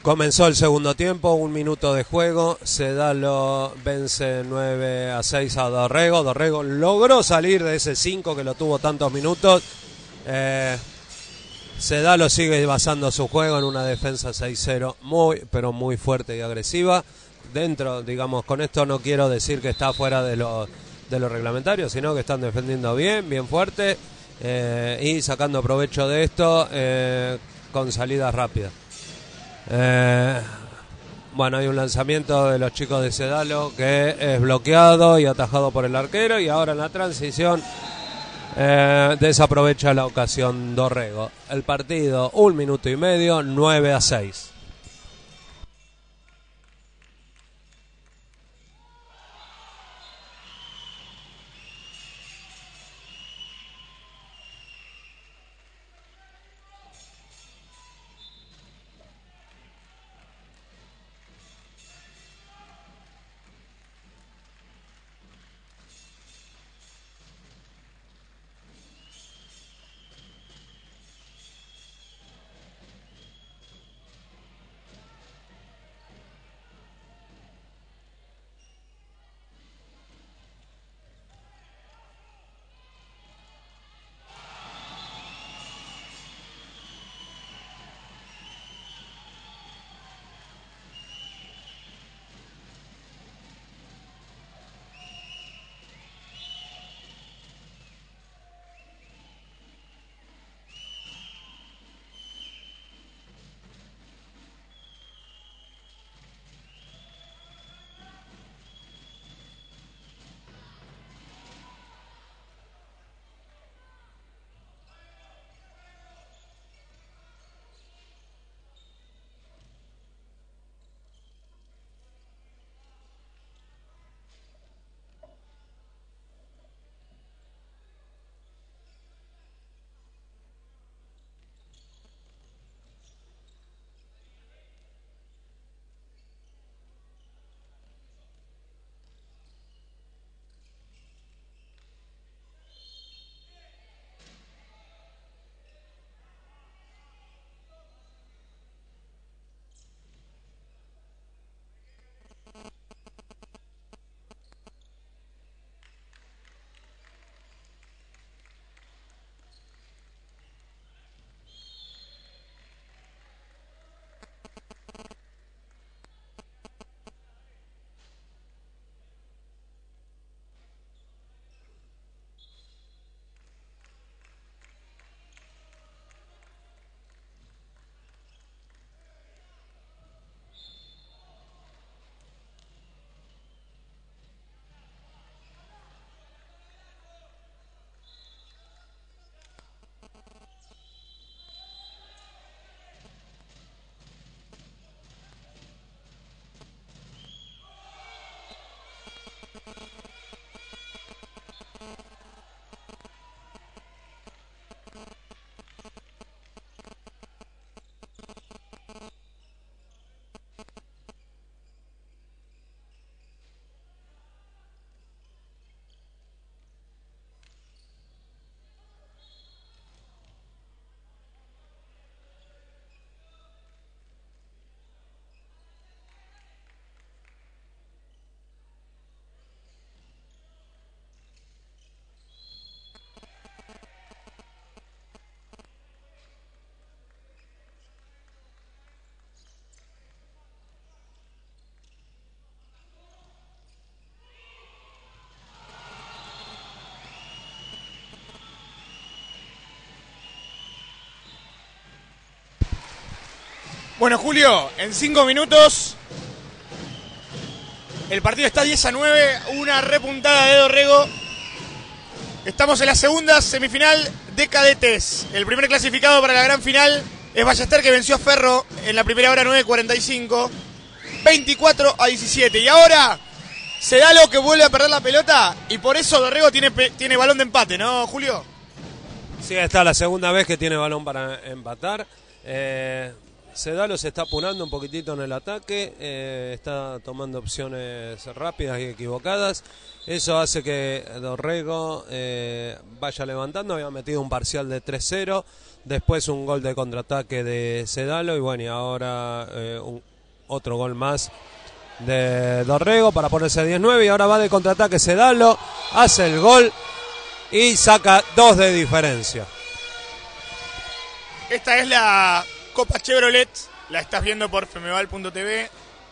Comenzó el segundo tiempo, 1 minuto de juego. Sedalo vence 9-6 a Dorrego. Dorrego logró salir de ese 5 que lo tuvo tantos minutos. Sedalo sigue basando su juego en una defensa 6-0 muy, pero muy fuerte y agresiva. Dentro, digamos, con esto no quiero decir que está fuera de los reglamentarios, sino que están defendiendo bien, bien fuerte y sacando provecho de esto con salidas rápidas. Bueno, hay un lanzamiento de los chicos de Sedalo que es bloqueado y atajado por el arquero, y ahora en la transición desaprovecha la ocasión Dorrego. El partido 1 minuto y medio, 9-6. Bueno, Julio, en 5 minutos el partido está 10-9, una repuntada de Dorrego. Estamos en la segunda semifinal de cadetes. El primer clasificado para la gran final es Ballester, que venció a Ferro en la primera hora 9:45, 24-17. Y ahora Sedalo, que vuelve a perder la pelota, y por eso Dorrego tiene balón de empate, ¿no, Julio? Sí, esta es la segunda vez que tiene balón para empatar. Sedalo se está apurando un poquitito en el ataque, está tomando opciones rápidas y equivocadas. Eso hace que Dorrego vaya levantando. Había metido un parcial de 3-0, después un gol de contraataque de Sedalo y bueno, y ahora otro gol más de Dorrego para ponerse 10-9 y ahora va de contraataque Sedalo, hace el gol y saca 2 de diferencia. Esta es la Copa Chevrolet, la estás viendo por femeval.tv.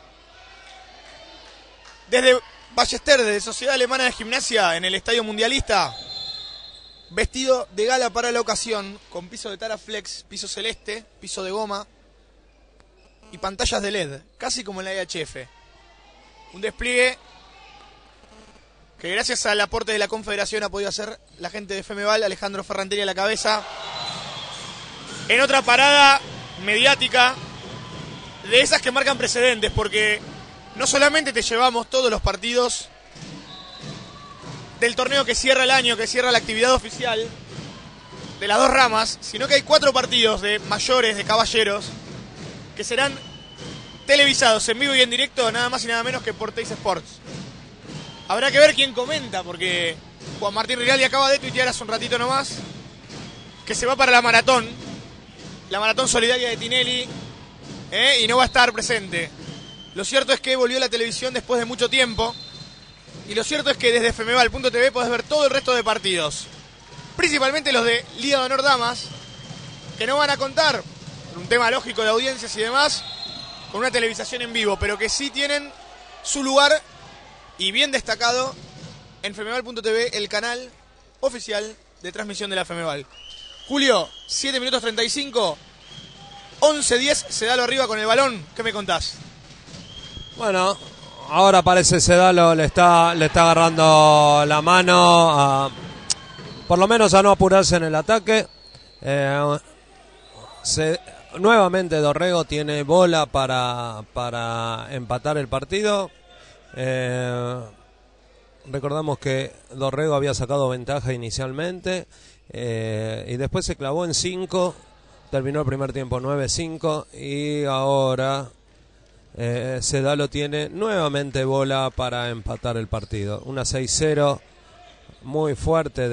Desde Ballester, de Sociedad Alemana de Gimnasia, en el Estadio Mundialista, vestido de gala para la ocasión, con piso de Taraflex, piso celeste, piso de goma y pantallas de LED, casi como en la IHF. Un despliegue que gracias al aporte de la Confederación ha podido hacer la gente de Femeval, Alejandro Ferranteri a la cabeza. En otra parada mediática, de esas que marcan precedentes, porque no solamente te llevamos todos los partidos del torneo que cierra el año, que cierra la actividad oficial de las dos ramas, sino que hay 4 partidos de mayores, de caballeros, que serán televisados en vivo y en directo, nada más y nada menos que por Teis Sports. Habrá que ver quién comenta, porque Juan Martín Rinaldi acaba de tuitear hace un ratito nomás que se va para la maratón solidaria de Tinelli, y no va a estar presente. Lo cierto es que volvió a la televisión después de mucho tiempo, y lo cierto es que desde femeval.tv podés ver todo el resto de partidos, principalmente los de Liga de Honor Damas, que no van a contar, por un tema lógico de audiencias y demás, con una televisación en vivo, pero que sí tienen su lugar y bien destacado en femeval.tv, el canal oficial de transmisión de la Femeval. Julio, 7 minutos 35, 11-10, Sedalo arriba con el balón. ¿Qué me contás? Bueno, ahora parece Sedalo le está agarrando la mano, por lo menos a no apurarse en el ataque. Nuevamente Dorrego tiene bola para empatar el partido. Recordamos que Dorrego había sacado ventaja inicialmente y después se clavó en 5, terminó el primer tiempo 9-5 y ahora Sedalo tiene nuevamente bola para empatar el partido. Una 6-0 muy fuerte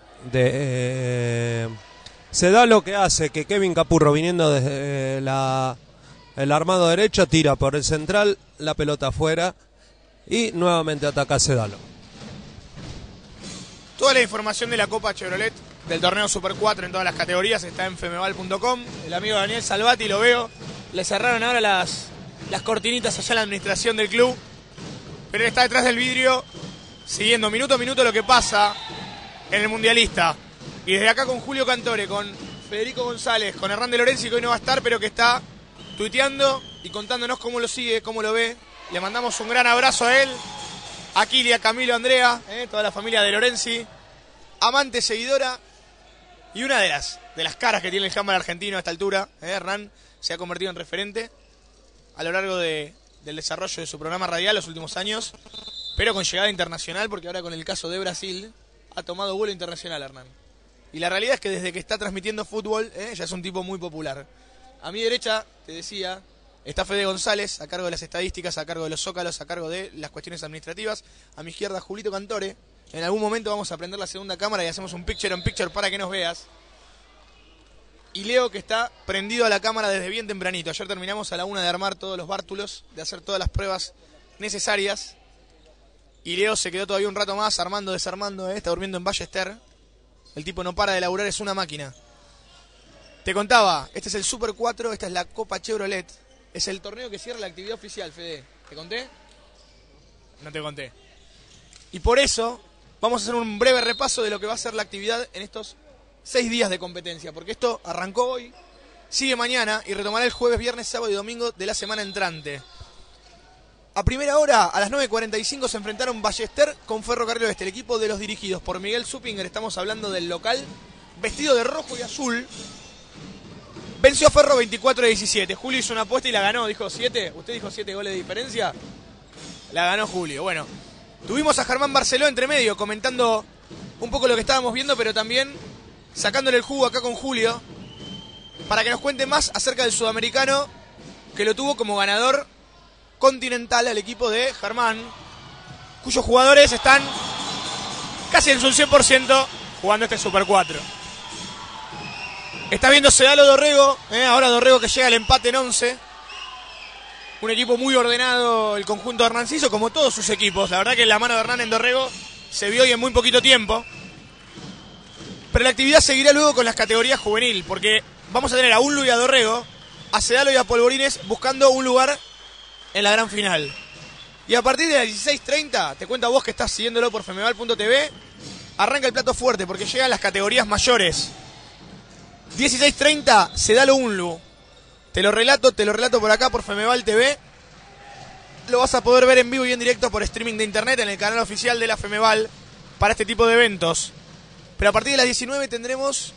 de Sedalo, que hace que Kevin Capurro, viniendo desde el armado derecho, tira por el central, la pelota afuera y nuevamente ataca Sedalo. Toda la información de la Copa Chevrolet, del torneo Super 4 en todas las categorías, está en femeval.com. El amigo Daniel Salvati, lo veo, le cerraron ahora las cortinitas allá en la administración del club, pero él está detrás del vidrio siguiendo minuto a minuto lo que pasa en el Mundialista. Y desde acá con Julio Cantore, con Federico González, con Hernán de Lorenzi, que hoy no va a estar, pero que está tuiteando y contándonos cómo lo sigue, cómo lo ve. Le mandamos un gran abrazo a él, a Kili, a Camilo, a Andrea, toda la familia de Lorenzi, amante, seguidora, y una de las caras que tiene el handball argentino a esta altura. Hernán se ha convertido en referente a lo largo del desarrollo de su programa radial los últimos años, pero con llegada internacional, porque ahora con el caso de Brasil ha tomado vuelo internacional Hernán. Y la realidad es que desde que está transmitiendo fútbol, ya es un tipo muy popular. A mi derecha, te decía, está Fede González, a cargo de las estadísticas, a cargo de los zócalos, a cargo de las cuestiones administrativas. A mi izquierda, Julito Cantore. En algún momento vamos a prender la segunda cámara y hacemos un picture on picture para que nos veas. Y Leo, que está prendido a la cámara desde bien tempranito. Ayer terminamos a la 1 de armar todos los bártulos, de hacer todas las pruebas necesarias. Y Leo se quedó todavía un rato más armando, desarmando, está durmiendo en Ballester. El tipo no para de laburar, es una máquina. Te contaba, este es el Super 4, esta es la Copa Chevrolet. Es el torneo que cierra la actividad oficial, Fede. ¿Te conté? No te conté. Y por eso vamos a hacer un breve repaso de lo que va a ser la actividad en estos 6 días de competencia. Porque esto arrancó hoy, sigue mañana y retomará el jueves, viernes, sábado y domingo de la semana entrante. A primera hora, a las 9:45, se enfrentaron Ballester con Ferrocarril Oeste, el equipo de los dirigidos por Miguel Suppinger. Estamos hablando del local, vestido de rojo y azul. Venció a Ferro 24-17. Julio hizo una apuesta y la ganó. Dijo 7. ¿Usted dijo 7 goles de diferencia? La ganó Julio. Bueno, tuvimos a Germán Barceló entre medio comentando un poco lo que estábamos viendo, pero también sacándole el jugo acá con Julio para que nos cuente más acerca del sudamericano, que lo tuvo como ganador continental al equipo de Germán, cuyos jugadores están casi en su 100% jugando este Super 4. Está viendo Sedalo Dorrego, ahora Dorrego que llega al empate en 11. Un equipo muy ordenado el conjunto de Hernanciso, como todos sus equipos. La verdad que la mano de Hernán en Dorrego se vio hoy en muy poquito tiempo. Pero la actividad seguirá luego con las categorías juvenil, porque vamos a tener a Unlu y a Dorrego, a Sedalo y a Polvorines buscando un lugar en la gran final. Y a partir de las 16:30, te cuento a vos que estás siguiéndolo por femeval.tv, arranca el plato fuerte porque llegan las categorías mayores. 16:30, Sedalo Unlu. Te lo relato por acá por Femeval TV. Lo vas a poder ver en vivo y en directo por streaming de internet en el canal oficial de la Femeval para este tipo de eventos. Pero a partir de las 19 tendremos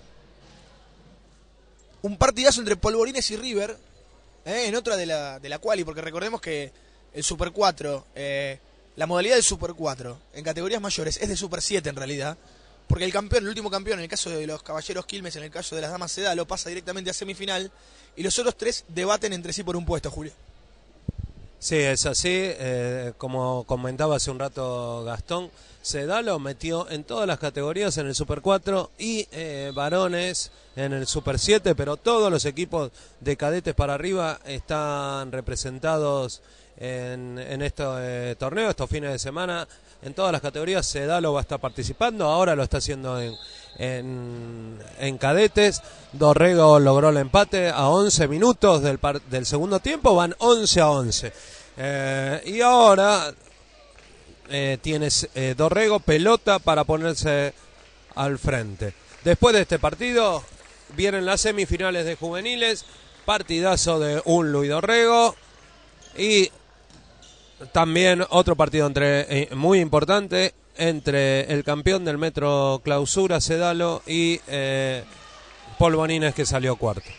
un partidazo entre Polvorines y River, en otra de la quali, porque recordemos que el Super 4, la modalidad del Super 4 en categorías mayores es de Super 7 en realidad, porque el campeón, el último campeón, en el caso de los Caballeros Quilmes, en el caso de las Damas Sedalo, pasa directamente a semifinal y los otros tres debaten entre sí por un puesto, Julio. Sí, es así, como comentaba hace un rato Gastón, Sedalo metió en todas las categorías en el Super 4 y varones en el Super 7, pero todos los equipos de cadetes para arriba están representados en este torneo, estos fines de semana. En todas las categorías Sedalo va a estar participando, ahora lo está haciendo en cadetes. Dorrego logró el empate a 11 minutos del segundo tiempo, van 11-11. Y ahora tienes Dorrego pelota para ponerse al frente. Después de este partido vienen las semifinales de juveniles, partidazo de Unlu y Dorrego, y también otro partido muy importante entre el campeón del Metro Clausura, Sedalo, y Polvorines, que salió cuarto.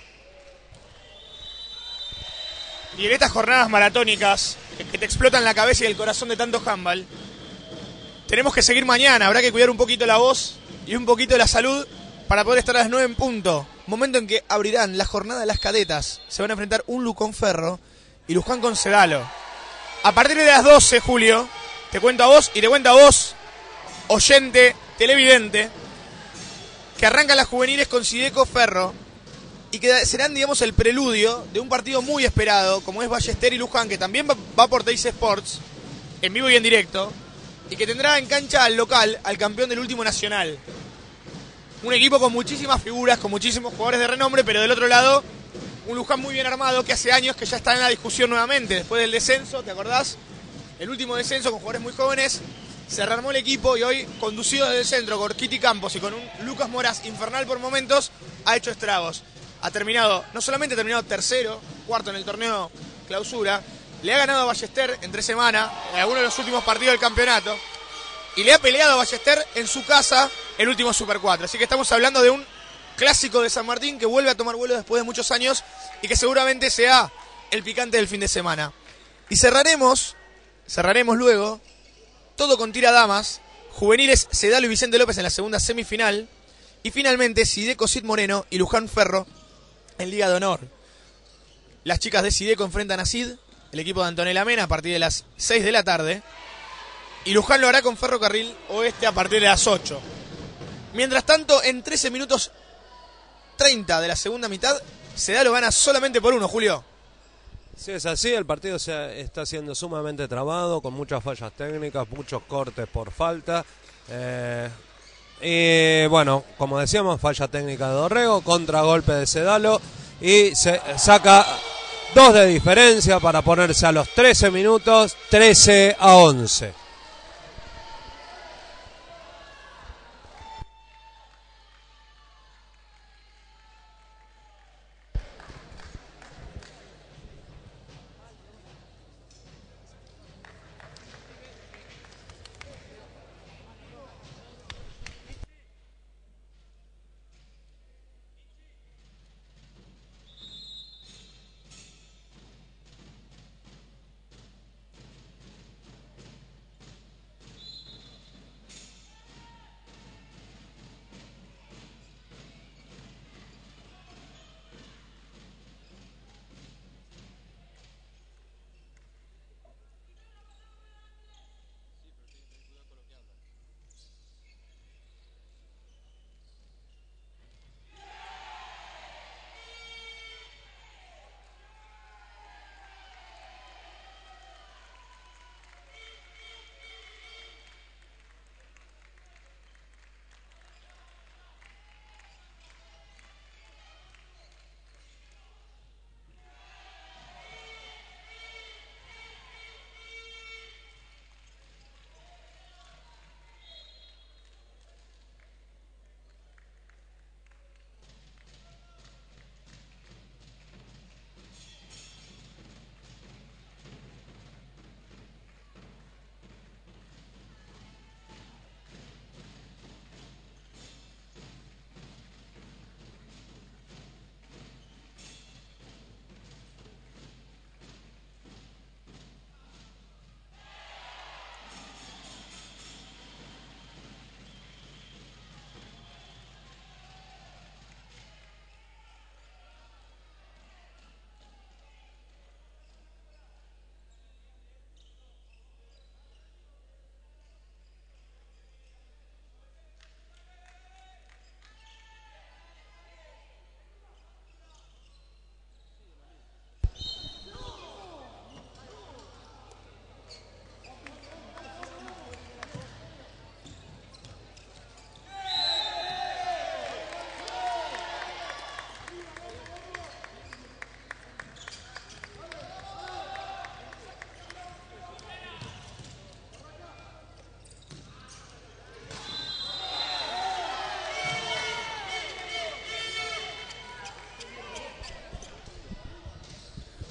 Y en estas jornadas maratónicas que te explotan la cabeza y el corazón de tanto handball, tenemos que seguir mañana. Habrá que cuidar un poquito la voz y un poquito la salud para poder estar a las 9 en punto. Momento en que abrirán la jornada de las cadetas. Se van a enfrentar Unlu con Ferro y Luján con Sedalo. A partir de las 12, Julio, te cuento a vos y te cuento a vos, oyente, televidente, que arrancan las juveniles con Sideco Ferro y que serán, digamos, el preludio de un partido muy esperado, como es Ballester y Luján, que también va por Teis Sports, en vivo y en directo, y que tendrá en cancha al local, al campeón del último nacional. Un equipo con muchísimas figuras, con muchísimos jugadores de renombre, pero del otro lado, un Luján muy bien armado, que hace años que ya está en la discusión nuevamente, después del descenso, ¿te acordás? El último descenso con jugadores muy jóvenes, se rearmó el equipo y hoy, conducido desde el centro con Kitty Campos y con un Lucas Moras infernal por momentos, ha hecho estragos. No solamente ha terminado tercero, cuarto en el torneo Clausura, le ha ganado a Ballester en 3 semanas, en algunos de los últimos partidos del campeonato, y le ha peleado a Ballester en su casa el último Super 4. Así que estamos hablando de un clásico de San Martín que vuelve a tomar vuelo después de muchos años y que seguramente sea el picante del fin de semana. Y cerraremos luego todo con tira damas, juveniles Sedalo y Vicente López en la segunda semifinal, y finalmente Sideco Cid Moreno y Luján Ferro en Liga de Honor. Las chicas de Sideco enfrentan a Cid, el equipo de Antonella Mena, a partir de las 6 de la tarde, y Luján lo hará con Ferrocarril Oeste a partir de las 8. Mientras tanto, en 13 minutos 30 de la segunda mitad, Sedalo gana solamente por 1, Julio. Sí, es así, el partido se está siendo sumamente trabado, con muchas fallas técnicas, muchos cortes por falta. Y bueno, como decíamos, falla técnica de Dorrego, contragolpe de Sedalo, y se saca 2 de diferencia para ponerse a los 13 minutos, 13-11.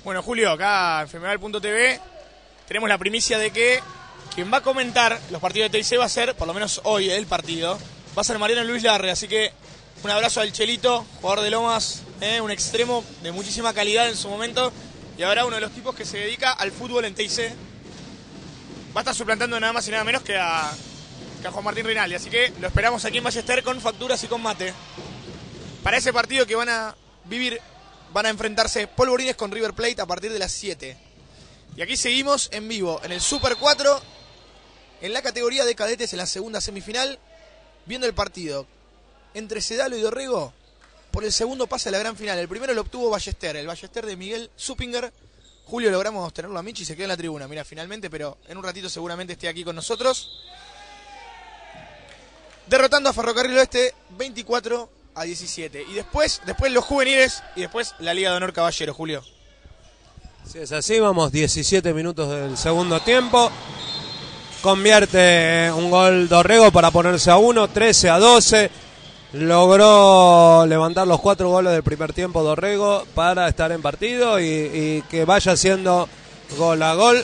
Bueno, Julio, acá en Femeval.tv tenemos la primicia de que quien va a comentar los partidos de TIC va a ser, por lo menos hoy, el partido, va a ser Mariano Luis Larre. Así que un abrazo al Chelito, jugador de Lomas, un extremo de muchísima calidad en su momento. Y ahora uno de los tipos que se dedica al fútbol en TIC. Va a estar suplantando nada más y nada menos que a Juan Martín Rinaldi. Así que lo esperamos aquí en Ballester con facturas y con mate. Para ese partido que van a vivir, van a enfrentarse Polvorines con River Plate a partir de las 7. Y aquí seguimos en vivo, en el Super 4, en la categoría de cadetes, en la segunda semifinal, viendo el partido entre Sedalo y Dorrego por el segundo pase a la gran final. El primero lo obtuvo Ballester, el Ballester de Miguel Zupinger. Julio, logramos tenerlo a Michi y se quedó en la tribuna, mira, finalmente, pero en un ratito seguramente esté aquí con nosotros. Derrotando a Ferrocarril Oeste 24-17. Y después los juveniles y después la Liga de Honor Caballero, Julio. Si es así, vamos 17 minutos del segundo tiempo. Convierte un gol Dorrego para ponerse a 1, 13-12. Logró levantar los 4 goles del primer tiempo Dorrego para estar en partido y que vaya siendo gol a gol.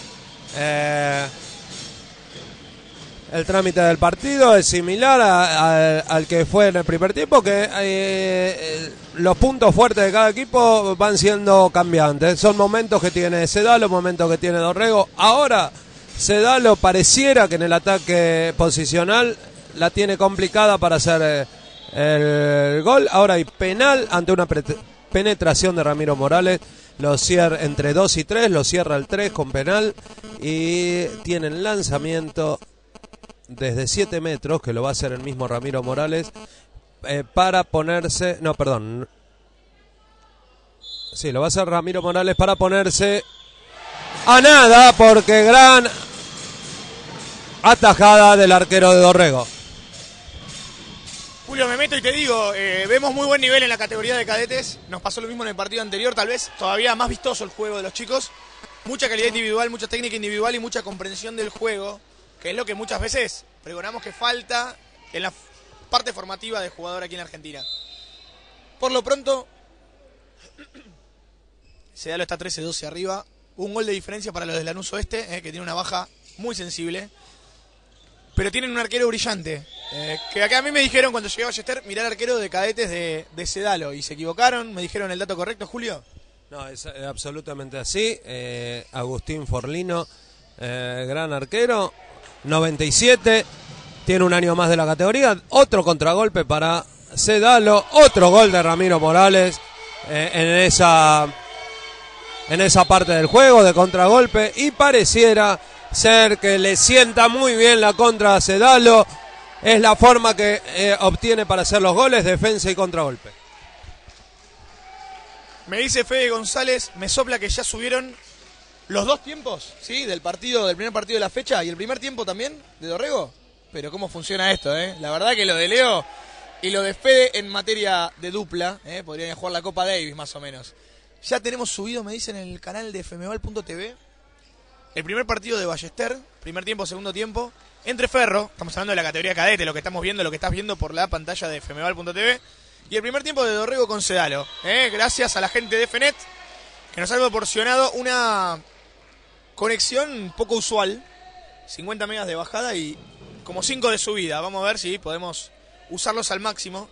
El trámite del partido es similar al que fue en el primer tiempo, que los puntos fuertes de cada equipo van siendo cambiantes. Son momentos que tiene Sedalo, momentos que tiene Dorrego. Ahora Sedalo pareciera que en el ataque posicional la tiene complicada para hacer el gol. Ahora hay penal ante una penetración de Ramiro Morales. Lo cierra entre 2 y 3, lo cierra el 3 con penal y tienen lanzamiento desde 7 metros, que lo va a hacer el mismo Ramiro Morales, para ponerse... No, perdón. Sí, lo va a hacer Ramiro Morales para ponerse a nada, porque gran atajada del arquero de Dorrego. Julio, me meto y te digo, vemos muy buen nivel en la categoría de cadetes. Nos pasó lo mismo en el partido anterior, tal vez todavía más vistoso el juego de los chicos. Mucha calidad individual, mucha técnica individual y mucha comprensión del juego, que es lo que muchas veces pregonamos que falta en la parte formativa de jugador aquí en Argentina. Por lo pronto, Sedalo está 13-12 arriba. Un gol de diferencia para los de Lanús Oeste, que tiene una baja muy sensible. Pero tienen un arquero brillante. Que acá a mí me dijeron cuando llegué a Ballester, mirá el arquero de cadetes de Sedalo. Y se equivocaron, me dijeron el dato correcto, Julio. No, es absolutamente así. Agustín Forlino, gran arquero. 97, tiene un año más de la categoría. Otro contragolpe para Sedalo, otro gol de Ramiro Morales en esa parte del juego de contragolpe, y pareciera ser que le sienta muy bien la contra a Sedalo. Es la forma que obtiene para hacer los goles, defensa y contragolpe. Me dice Fede González, me sopla que ya subieron los 2 tiempos, ¿sí? Del primer partido de la fecha y el primer tiempo también de Dorrego. Pero cómo funciona esto, La verdad que lo de Leo y lo de Fede en materia de dupla, podrían jugar la Copa Davis más o menos. Ya tenemos subido, me dicen, en el canal de Femeval.tv el primer partido de Ballester, primer tiempo, segundo tiempo, entre Ferro, estamos hablando de la categoría cadete, lo que estamos viendo, lo que estás viendo por la pantalla de Femeval.tv, y el primer tiempo de Dorrego con Sedalo. Gracias a la gente de FENET, que nos ha proporcionado una conexión poco usual, 50 megas de bajada y como 5 de subida. Vamos a ver si podemos usarlos al máximo.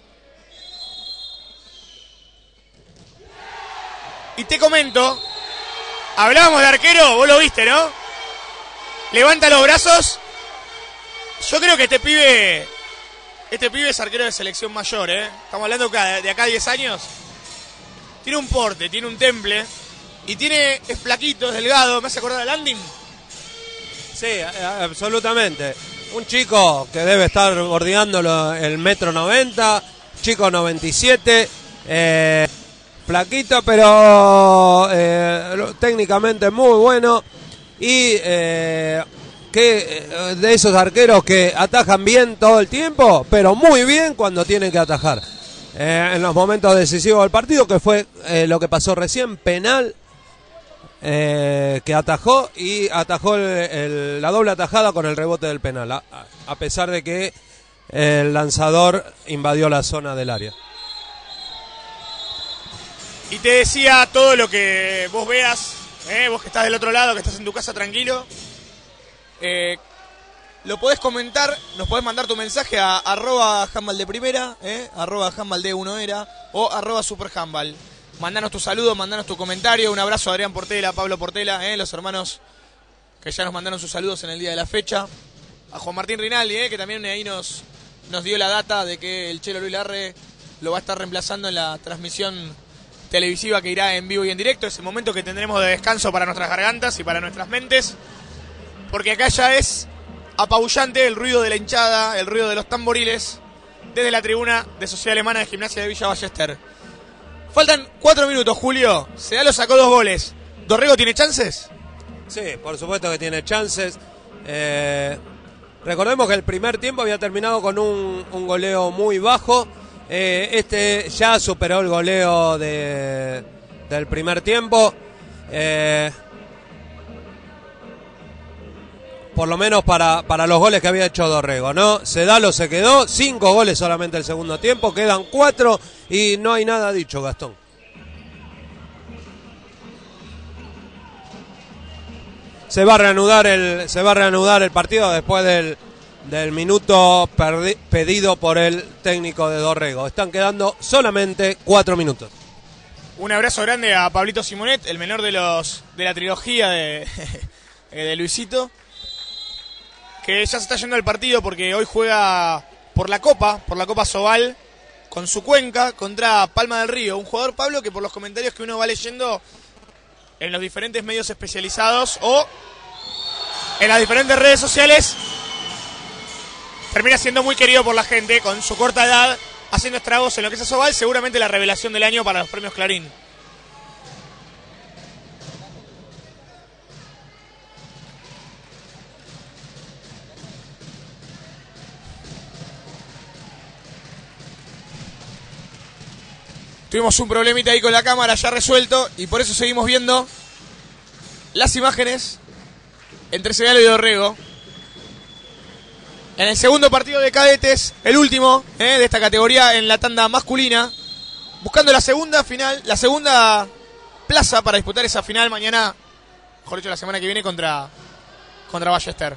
Y te comento, hablábamos de arquero, vos lo viste, ¿no? Levanta los brazos. Yo creo que este pibe es arquero de selección mayor, Estamos hablando de acá a 10 años. Tiene un porte, tiene un temple. Y es flaquito, es delgado, ¿me hace acordar a Landing? Sí, absolutamente. Un chico que debe estar bordeando el 1,90 m, chico 97, flaquito, pero técnicamente muy bueno. Y de esos arqueros que atajan bien todo el tiempo, pero muy bien cuando tienen que atajar. En los momentos decisivos del partido, que fue lo que pasó recién, penal. Que atajó la doble atajada con el rebote del penal, a pesar de que el lanzador invadió la zona del área. Y te decía, todo lo que vos veas Vos que estás del otro lado, que estás en tu casa tranquilo. Lo podés comentar, nos podés mandar tu mensaje a @handbaldeprimera, @handbalde1era o @superhandbal. Mandanos tu saludo, mandanos tu comentario. Un abrazo a Adrián Portela, a Pablo Portela, los hermanos que ya nos mandaron sus saludos en el día de la fecha. A Juan Martín Rinaldi, que también ahí nos dio la data de que el Chelo Luis Larre lo va a estar reemplazando en la transmisión televisiva que irá en vivo y en directo. Es el momento que tendremos de descanso para nuestras gargantas y para nuestras mentes, porque acá ya es apabullante el ruido de la hinchada, el ruido de los tamboriles desde la tribuna de Sociedad Alemana de Gimnasia de Villa Ballester. Faltan 4 minutos, Julio. Sedalo sacó 2 goles. ¿Dorrego tiene chances? Sí, por supuesto que tiene chances. Recordemos que el primer tiempo había terminado con un goleo muy bajo. Este ya superó el goleo del primer tiempo. Por lo menos para los goles que había hecho Dorrego, ¿no? Sedalo se quedó, 5 goles solamente el segundo tiempo, quedan 4 y no hay nada dicho, Gastón. Se va a reanudar el partido después del minuto pedido por el técnico de Dorrego. Están quedando solamente 4 minutos. Un abrazo grande a Pablito Simonet, el menor de la trilogía de Luisito, que ya se está yendo al partido porque hoy juega por la Copa Sobal, con su Cuenca contra Palma del Río. Un jugador, Pablo, que por los comentarios que uno va leyendo en los diferentes medios especializados o en las diferentes redes sociales, termina siendo muy querido por la gente, con su corta edad, haciendo estragos en lo que es Sobal, seguramente la revelación del año para los premios Clarín. Tuvimos un problemita ahí con la cámara ya resuelto y por eso seguimos viendo las imágenes entre Sedalo y Dorrego. En el segundo partido de cadetes, el último de esta categoría en la tanda masculina, buscando la segunda final, la segunda plaza para disputar esa final mañana, mejor dicho la semana que viene contra Ballester.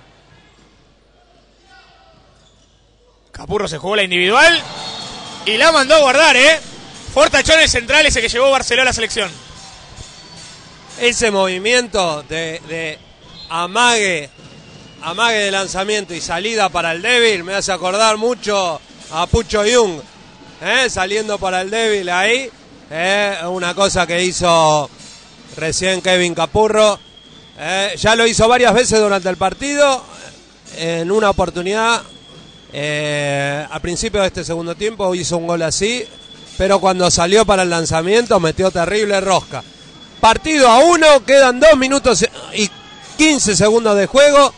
Capurro se jugó la individual y la mandó a guardar, Fortachón el central, ese que llevó Barcelona a la selección. Ese movimiento de amague de lanzamiento y salida para el débil me hace acordar mucho a Pucho Jung, saliendo para el débil ahí. Una cosa que hizo recién Kevin Capurro. Ya lo hizo varias veces durante el partido. En una oportunidad, al principio de este segundo tiempo, hizo un gol así. Pero cuando salió para el lanzamiento metió terrible rosca. Partido a 1, quedan 2 minutos y 15 segundos de juego.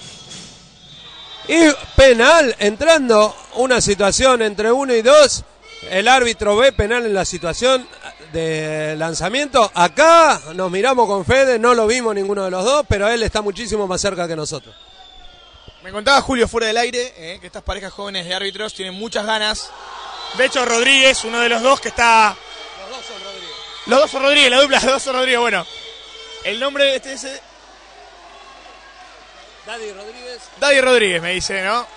Y penal, entrando una situación entre 1 y 2. El árbitro ve penal en la situación de lanzamiento. Acá nos miramos con Fede, no lo vimos ninguno de los dos, pero él está muchísimo más cerca que nosotros. Me contaba Julio fuera del aire que estas parejas jóvenes de árbitros tienen muchas ganas. De hecho, Rodríguez, uno de los dos que está... Los dos son Rodríguez. Los dos son Rodríguez, la dupla, los dos son Rodríguez. Bueno, el nombre de este es... Daddy Rodríguez, me dice, ¿no?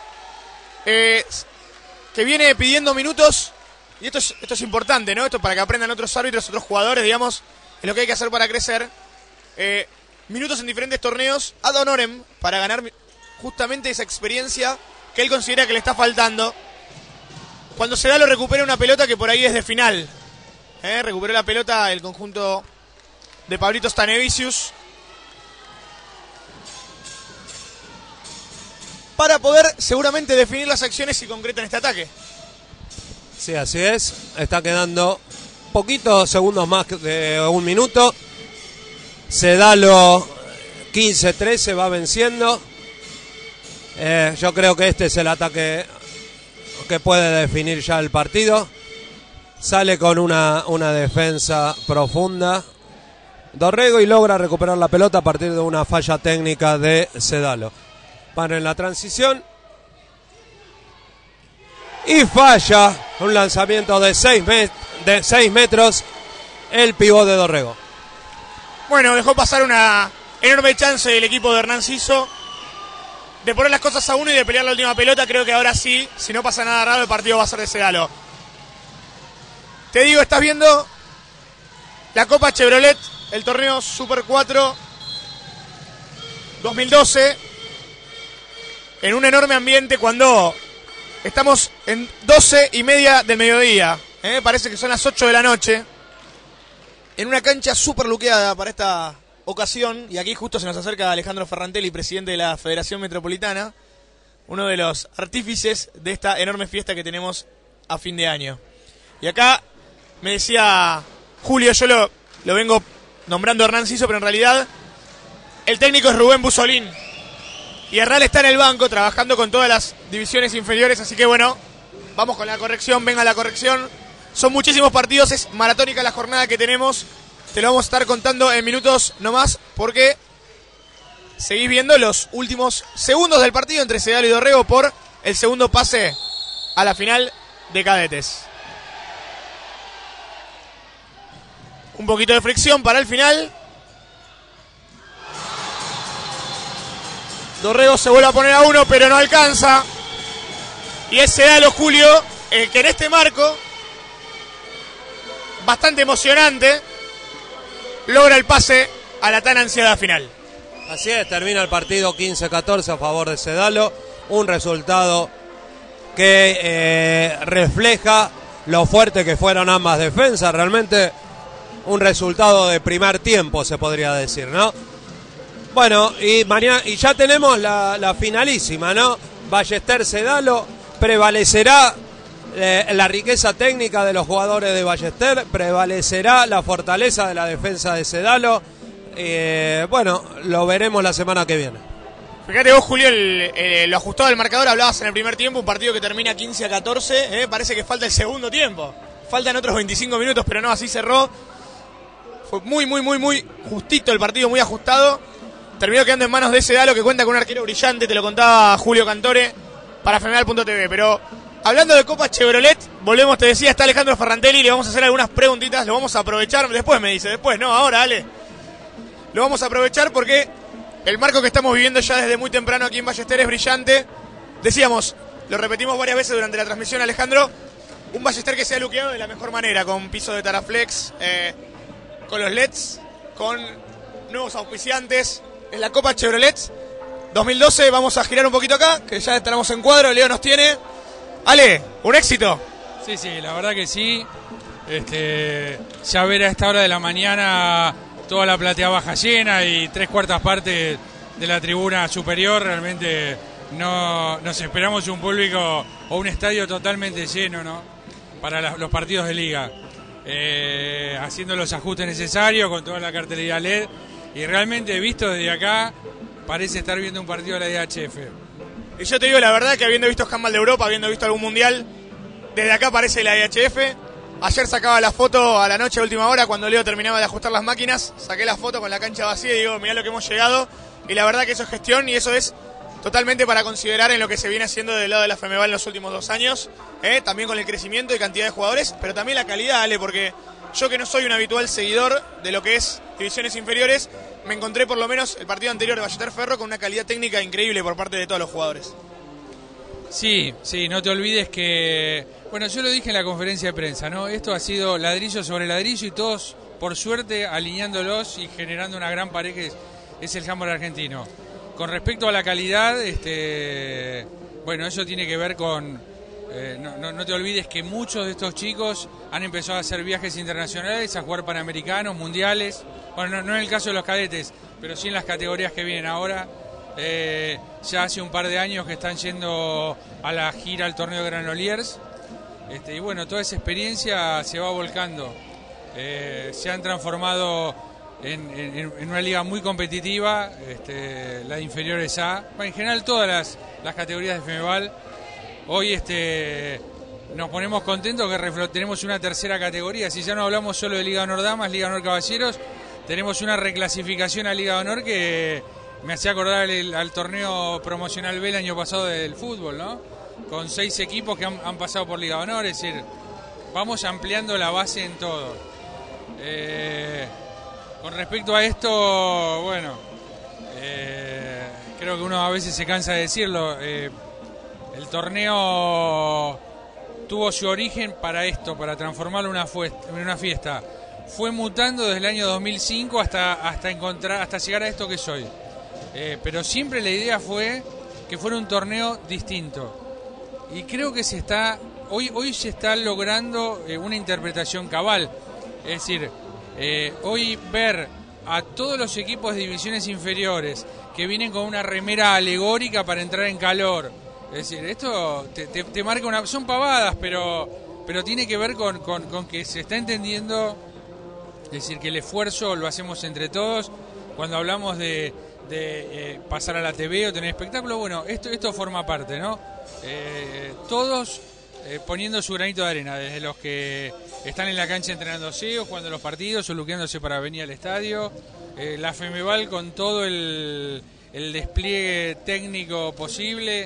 Que viene pidiendo minutos. Y esto es importante, ¿no? Esto para que aprendan otros árbitros, otros jugadores, digamos, es lo que hay que hacer para crecer. Minutos en diferentes torneos ad honorem para ganar justamente esa experiencia que él considera que le está faltando. Cuando Sedalo recupera una pelota que por ahí es de final. Recuperó la pelota el conjunto de Pablito Stanevicius. Para poder seguramente definir las acciones y concretar este ataque. Sí, así es. Está quedando poquitos segundos más de un minuto. Sedalo 15-13 va venciendo. Yo creo que este es el ataque que puede definir ya el partido. Sale con una defensa profunda Dorrego y logra recuperar la pelota a partir de una falla técnica de Sedalo. Para en la transición y falla un lanzamiento de 6 metros el pivot de Dorrego. Bueno, dejó pasar una enorme chance del equipo de Hernán Ciso de poner las cosas a uno y de pelear la última pelota. Creo que ahora sí, si no pasa nada raro, el partido va a ser de Sedalo. Te digo, estás viendo la Copa Chevrolet, el torneo Super 4 2012, en un enorme ambiente cuando estamos en 12:30 del mediodía. Parece que son las 8 de la noche. En una cancha súper luqueada para esta ocasión. Y aquí justo se nos acerca Alejandro Ferrantelli, presidente de la Federación Metropolitana, uno de los artífices de esta enorme fiesta que tenemos a fin de año. Y acá me decía Julio, yo lo vengo nombrando Hernán Ciso, pero en realidad el técnico es Rubén Busolín. Y Hernán está en el banco trabajando con todas las divisiones inferiores. Así que bueno, vamos con la corrección, venga la corrección. Son muchísimos partidos, es maratónica la jornada que tenemos. Te lo vamos a estar contando en minutos nomás, porque seguís viendo los últimos segundos del partido entre Sedalo y Dorrego por el segundo pase a la final de cadetes. Un poquito de fricción para el final. Dorrego se vuelve a poner a 1, pero no alcanza. Y es Sedalo, Julio, el que en este marco, bastante emocionante, logra el pase a la tan ansiada final. Así es, termina el partido 15-14 a favor de Sedalo. Un resultado que refleja lo fuerte que fueron ambas defensas. Realmente un resultado de primer tiempo, se podría decir, ¿no? Bueno, y mañana y ya tenemos la finalísima, ¿no? Ballester Sedalo. Prevalecerá la riqueza técnica de los jugadores de Ballester, prevalecerá la fortaleza de la defensa de Sedalo. Bueno, lo veremos la semana que viene. Fíjate vos, Julio, lo ajustado del marcador. Hablabas en el primer tiempo, un partido que termina 15-14. Parece que falta el segundo tiempo. Faltan otros 25 minutos, pero no, así cerró. Fue muy justito el partido, muy ajustado. Terminó quedando en manos de Sedalo, que cuenta con un arquero brillante, te lo contaba Julio Cantore para Femenal.tv. Pero hablando de Copa Chevrolet, volvemos, te decía, está Alejandro Ferrantelli, le vamos a hacer algunas preguntitas, lo vamos a aprovechar, después me dice, después, no, ahora, Ale. Lo vamos a aprovechar porque el marco que estamos viviendo ya desde muy temprano aquí en Ballester es brillante. Decíamos, lo repetimos varias veces durante la transmisión, Alejandro, un Ballester que se ha luqueado de la mejor manera, con piso de Taraflex, con los LEDs, con nuevos auspiciantes. En la Copa Chevrolet 2012, vamos a girar un poquito acá, que ya estaremos en cuadro, Leo nos tiene. Ale, ¿un éxito? Sí, la verdad que sí. Ya ver a esta hora de la mañana toda la platea baja llena y 3/4 partes de la tribuna superior, realmente nos esperamos un público o un estadio totalmente lleno, ¿no? Para los partidos de liga. Haciendo los ajustes necesarios con toda la cartelería LED. Y realmente, visto desde acá, parece estar viendo un partido de la IHF. Y yo te digo la verdad que habiendo visto Handball de Europa, habiendo visto algún mundial, desde acá parece la IHF. Ayer sacaba la foto a la noche a última hora cuando Leo terminaba de ajustar las máquinas. Saqué la foto con la cancha vacía y digo, mirá lo que hemos llegado. Y la verdad que eso es gestión y eso es totalmente para considerar en lo que se viene haciendo del lado de la FEMEVAL en los últimos 2 años. También con el crecimiento y cantidad de jugadores, pero también la calidad, Ale, porque yo que no soy un habitual seguidor de lo que es divisiones inferiores, me encontré por lo menos el partido anterior de Ballester Ferro con una calidad técnica increíble por parte de todos los jugadores. Sí, no te olvides que, bueno, yo lo dije en la conferencia de prensa, ¿no? Esto ha sido ladrillo sobre ladrillo y todos, por suerte, alineándolos y generando una gran pared que es el handball argentino. Con respecto a la calidad, bueno, eso tiene que ver con... no te olvides que muchos de estos chicos han empezado a hacer viajes internacionales, a jugar panamericanos, mundiales. Bueno, no en el caso de los cadetes, pero sí en las categorías que vienen ahora. Ya hace un par de años que están yendo a la gira al torneo de Granollers. Y bueno, toda esa experiencia se va volcando. Se han transformado en una liga muy competitiva, la de inferiores A. En general todas las categorías de FEMEVAL. Hoy nos ponemos contentos que tenemos una tercera categoría. Si ya no hablamos solo de Liga Honor Damas, Liga Honor Caballeros, tenemos una reclasificación a Liga Honor que me hacía acordar al torneo promocional B el año pasado del fútbol, ¿no? Con 6 equipos que han pasado por Liga Honor, es decir, vamos ampliando la base en todo. Con respecto a esto, bueno, creo que uno a veces se cansa de decirlo. El torneo tuvo su origen para esto, para transformarlo en una fiesta. Fue mutando desde el año 2005 hasta llegar a esto que soy. Pero siempre la idea fue que fuera un torneo distinto. Y creo que hoy se está logrando una interpretación cabal. Es decir, hoy ver a todos los equipos de divisiones inferiores que vienen con una remera alegórica para entrar en calor. Es decir, esto te marca son pavadas, pero tiene que ver con que se está entendiendo, es decir, que el esfuerzo lo hacemos entre todos. Cuando hablamos de pasar a la TV o tener espectáculo, bueno, esto forma parte, ¿no? Todos poniendo su granito de arena, desde los que están en la cancha entrenándose o jugando los partidos o luqueándose para venir al estadio, la Femeval con todo el despliegue técnico posible.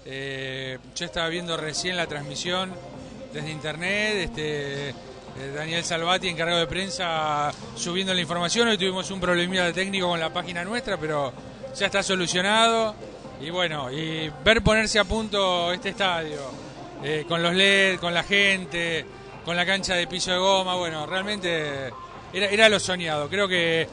Yo estaba viendo recién la transmisión desde internet, Daniel Salvati, encargado de prensa, subiendo la información. Hoy tuvimos un problemilla de técnico con la página nuestra, pero ya está solucionado. Y bueno, y ver ponerse a punto este estadio, con los LED, con la gente, con la cancha de piso de goma, bueno, realmente era lo soñado. Creo que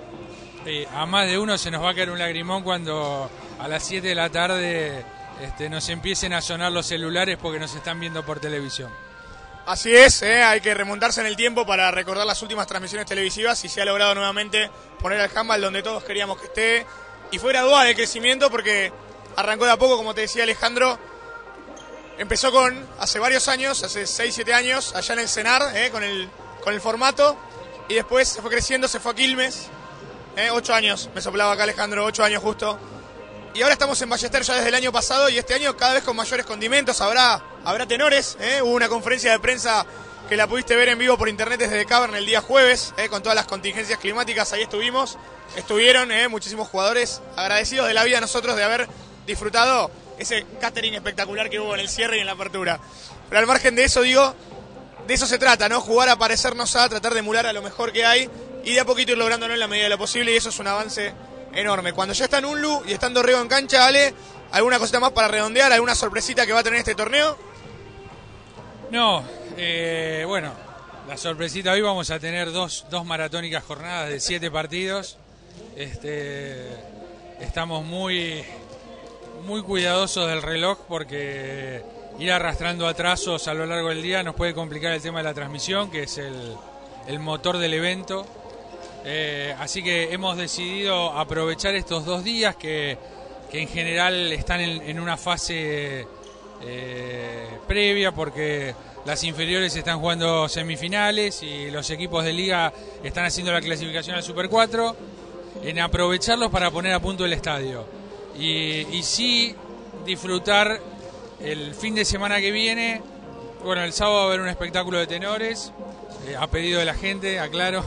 a más de uno se nos va a caer un lagrimón cuando a las 7 de la tarde nos empiecen a sonar los celulares porque nos están viendo por televisión. Así es, hay que remontarse en el tiempo para recordar las últimas transmisiones televisivas y se ha logrado nuevamente poner al handball donde todos queríamos que esté. Y fue gradual el crecimiento porque arrancó de a poco, como te decía Alejandro. Empezó hace varios años, hace 6-7 años, allá en el CENAR, con el formato. Y después se fue creciendo, se fue a Quilmes. 8 años, me soplaba acá Alejandro, 8 años justo. Y ahora estamos en Ballester ya desde el año pasado y este año cada vez con mayores condimentos. Habrá tenores, hubo una conferencia de prensa que la pudiste ver en vivo por internet desde Cavern el día jueves, con todas las contingencias climáticas, ahí estuvieron muchísimos jugadores agradecidos de la vida a nosotros de haber disfrutado ese catering espectacular que hubo en el cierre y en la apertura. Pero al margen de eso, digo, de eso se trata, ¿no? Jugar a parecernos a, tratar de emular a lo mejor que hay y de a poquito ir lográndolo en la medida de lo posible, y eso es un avance enorme. Cuando ya está en Unlu y está en Dorrego en cancha, Ale, ¿alguna cosita más para redondear? ¿Alguna sorpresita que va a tener este torneo? No, bueno, la sorpresita hoy vamos a tener dos maratónicas jornadas de 7 partidos. Estamos muy cuidadosos del reloj porque ir arrastrando atrasos a lo largo del día nos puede complicar el tema de la transmisión, que es el motor del evento. Así que hemos decidido aprovechar estos 2 días que en general están en una fase previa, porque las inferiores están jugando semifinales y los equipos de liga están haciendo la clasificación al Super 4, en aprovecharlos para poner a punto el estadio y sí disfrutar el fin de semana que viene. Bueno, el sábado va a haber un espectáculo de tenores a pedido de la gente, aclaro.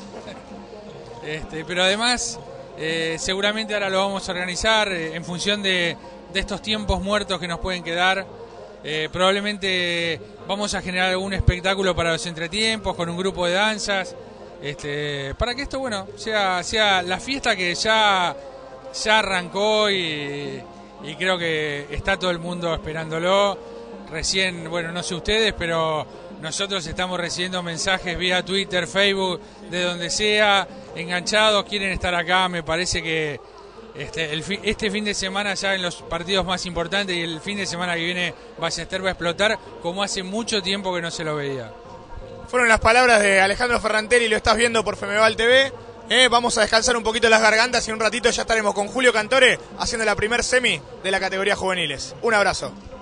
Pero además seguramente ahora lo vamos a organizar en función de estos tiempos muertos que nos pueden quedar. Probablemente vamos a generar algún espectáculo para los entretiempos con un grupo de danzas, para que esto, bueno, sea la fiesta que ya arrancó y creo que está todo el mundo esperándolo. Recién, bueno, no sé ustedes, pero nosotros estamos recibiendo mensajes vía Twitter, Facebook, de donde sea, enganchados, quieren estar acá. Me parece que este fin de semana ya en los partidos más importantes y el fin de semana que viene Ballester va a explotar como hace mucho tiempo que no se lo veía. Fueron las palabras de Alejandro Ferranteri, lo estás viendo por Femeval TV. Vamos a descansar un poquito las gargantas y en un ratito ya estaremos con Julio Cantore haciendo la primer semi de la categoría juveniles. Un abrazo.